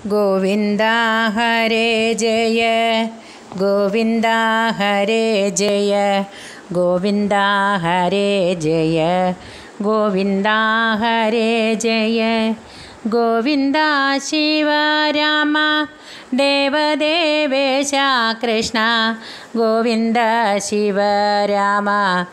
ഗോവിന്ദ ഹരേ ജയ ഗോവിന്ദ ഹരേ ജയ ഗോവിന്ദ ഹരേ ജയ ഗോവിന്ദ ഹരേ ജയ ഗോവിന്ദ ശിവരാമ ദേവദേവേശ കൃഷ്ണ ഗോവിന്ദ ശിവരാമ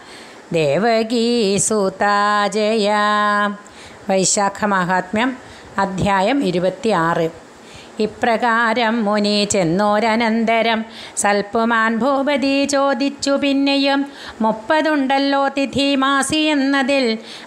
ദേവകീസുത ജയ. വൈശാഖ മഹാത്മ്യം അധ്യായം 26. ഇപ്രകാരം മുനി ചെന്നോരനന്തരം സൽപ്പുമാൻ ഭൂപതി ചോദിച്ചു പിന്നെയും 30 തിഥി മാസി എന്നതിൽ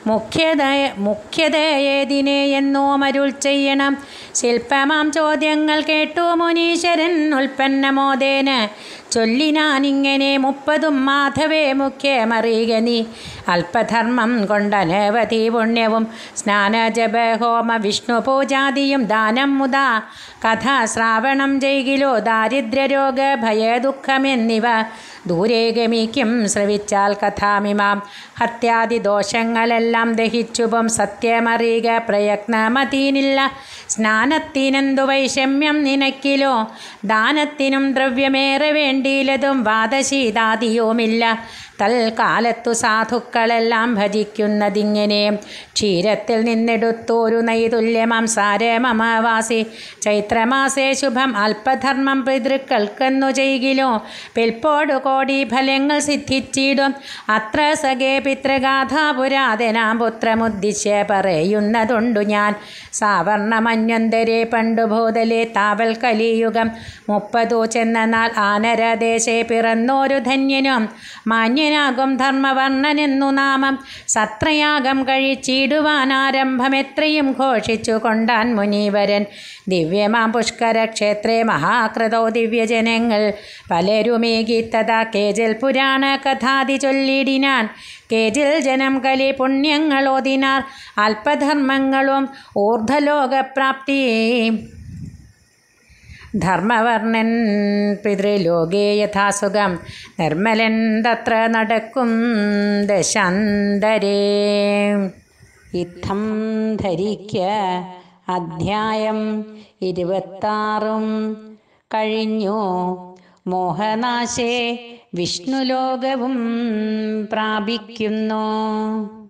മുഖ്യതയേതിനെ എന്നോ മരുൾ ചെയ്യണം. ശില്പമാം ചോദ്യങ്ങൾ കേട്ടു മുനീശ്വരൻ ഉൽപ്പന്നമോദേന ചൊല്ലിനാനിങ്ങനെ 30 മാധവേ മുഖ്യമറിയുക നീ. അല്പധർമ്മം കൊണ്ടനവധി പുണ്യവും സ്നാനജപ ഹോമ വിഷ്ണു പൂജാദിയും ദാനം മുതാ കഥാശ്രാവണം ചെയ്കിലോ ദാരിദ്ര്യരോഗ ഭയദുഃഖമെന്നിവ ദൂരെ ഗമിക്കും. ശ്രവിച്ചാൽ കഥാമിമാം ഹത്യാദി ദോഷങ്ങളെല്ലാം ദഹിച്ചുപം. സത്യമറിയുക പ്രയത്നമതീനില്ല. സ്നാനത്തിനെന്തു വൈഷമ്യം നിനക്കിലോ? ദാനത്തിനും ദ്രവ്യമേറെ വേണ്ടിയില്ലതും വാദശീതാദിയുമില്ല. തൽക്കാലത്തു സാധുക്കളെല്ലാം ഭജിക്കുന്നതിങ്ങനെ. ക്ഷീരത്തിൽ നിന്നെടുത്തോരു നൈതുല്യമാം സാരമമാവാസി ചൈത്രമാസേ ശുഭം. അല്പധർമ്മം പിതൃക്കൾക്കെന്നു ചെയ്കിലോ പിൽപ്പോടു കോടി ഫലങ്ങൾ സിദ്ധിച്ചിടും. അത്ര സഖേ പിതൃഗാഥ പുരാതനാം പുത്രമുദ്ദിശ്യ പറയുന്നതുണ്ടു ഞാൻ. സാവർണമന്യന്തരെ പണ്ടു ഭൂതലെ താവൽ കലിയുഗം 30 ചെന്ന നാൾ ആനരദേശേ പിറന്നോരു ധന്യനും മാന്യനാകും ധർമ്മവർണ്ണനെന്നു നാമം. സത്രയാഗം കഴിച്ചിടുവാൻ ആരംഭമെത്രയും ഘോഷിച്ചു കൊണ്ടാൻ മുനീവരൻ. ദിവ്യമാം പുഷ്കര ക്ഷേത്രേ മഹാകൃതോ ദിവ്യജനങ്ങൾ പലരുമേകി തഥാ കേജൽ പുരാണ കഥാതി ചൊല്ലിടിനാൻ. കേജിൽ ജനം കലി പുണ്യങ്ങളോതിനാർ അല്പധർമ്മങ്ങളും ഊർധ്വലോകപ്രാപ്തി. ധർമ്മവർണ്ണൻ പിതൃലോകേ യഥാസുഖം നിർമ്മലൻ തത്ര നടക്കും ദശാന്തരേ. ഇത്തം ധരിക്ക. അധ്യായം 26 കഴിഞ്ഞു. മോഹനാശേ വിഷ്ണുലോകവും പ്രാപിക്കുന്നു.